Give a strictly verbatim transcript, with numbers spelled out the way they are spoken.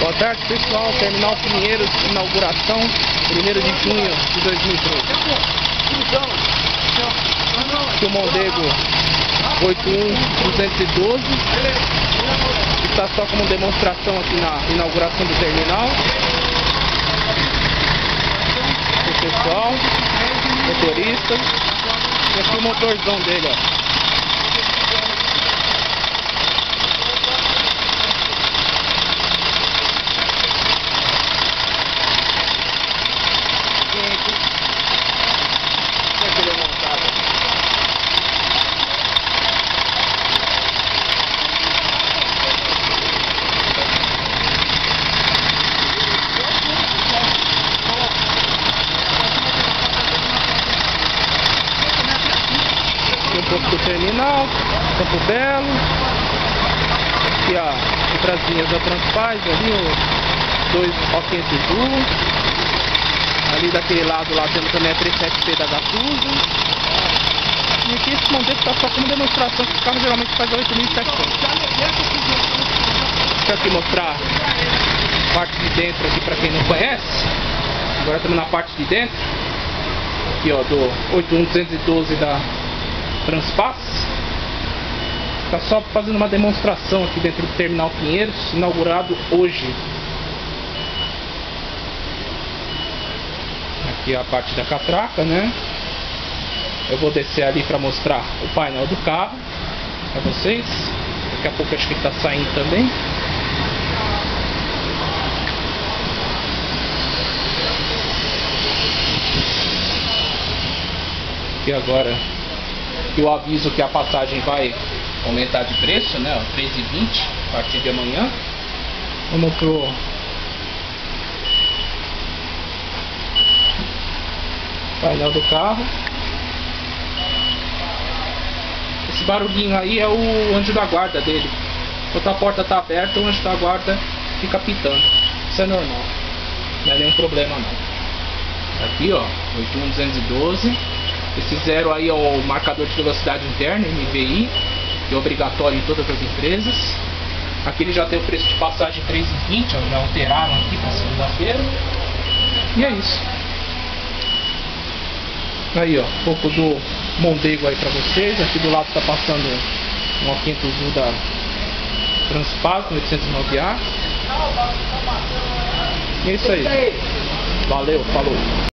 Boa tarde, pessoal. Terminal Pinheiros, inauguração, primeiro de junho de dois mil e treze. Aqui o Mondego oito um duzentos e doze está só como demonstração aqui na inauguração do terminal. O pessoal, motorista, e aqui o motorzão dele, ó. Um pouco do terminal, Campo Belo, aqui a entrazinhas da Transpaz, ali os dois O quinhentos U, ali daquele lado lá temos também a trinta e sete P da Gatuso, e aqui esse Mondego está só como demonstração que o carro geralmente faz a oito mil e setecentos. Deixa eu aqui mostrar a parte de dentro aqui para quem não conhece. Agora estamos na parte de dentro, aqui ó, do oito um duzentos e doze da Transpass. Está só fazendo uma demonstração aqui dentro do Terminal Pinheiros, inaugurado hoje. Aqui a parte da catraca, né? Eu vou descer ali para mostrar o painel do carro para vocês. Daqui a pouco acho que está saindo também. Aqui agora e o aviso que a passagem vai aumentar de preço, né? três e vinte a partir de amanhã. Vamos pro painel do carro. Esse barulhinho aí é o anjo da guarda dele. Enquanto a porta está aberta, o anjo da guarda fica pitando. Isso é normal, não é nenhum problema não. Aqui ó, oito um duzentos e doze. Esse zero aí é o marcador de velocidade interna, M V I, que é obrigatório em todas as empresas. Aqui ele já tem o preço de passagem três e vinte, ó, já alteraram aqui para segunda-feira. E é isso. Aí ó, um pouco do Mondego aí para vocês. Aqui do lado está passando um O quinhentos U da Transpass, oitocentos e nove A. E é isso aí. Valeu, falou.